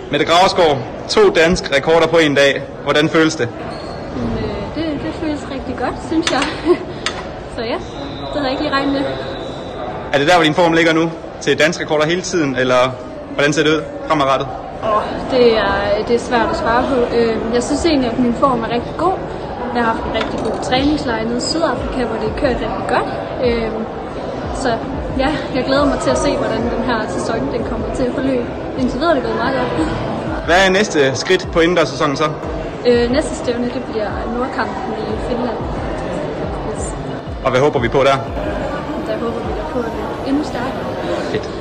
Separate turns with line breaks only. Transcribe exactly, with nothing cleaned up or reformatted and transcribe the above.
Mette Graversgaard, to danske rekorder på en dag. Hvordan føles det?
Det, det føles rigtig godt, synes jeg. Så ja, det havde jeg ikke lige regnet med.
Er det der, hvor din form ligger nu? Til danske rekorder hele tiden, eller hvordan ser det ud fremadrettet?
Oh, det, er, det er svært at svare på. Jeg synes egentlig, at min form er rigtig god. Jeg har haft en rigtig god træningslejr nede i Sydafrika, hvor det er kørt rigtig godt. Så ja, jeg glæder mig til at se, hvordan den her sæson den kommer til at forløbe. Indtil videre er det gået meget godt.
Hvad er næste skridt på indendørssæsonen så?
Øh, næste stævne, det bliver Nordkampen i Finland. Yes.
Og hvad håber vi på der?
Der håber vi da på, at det er endnu stærkere.
Fedt.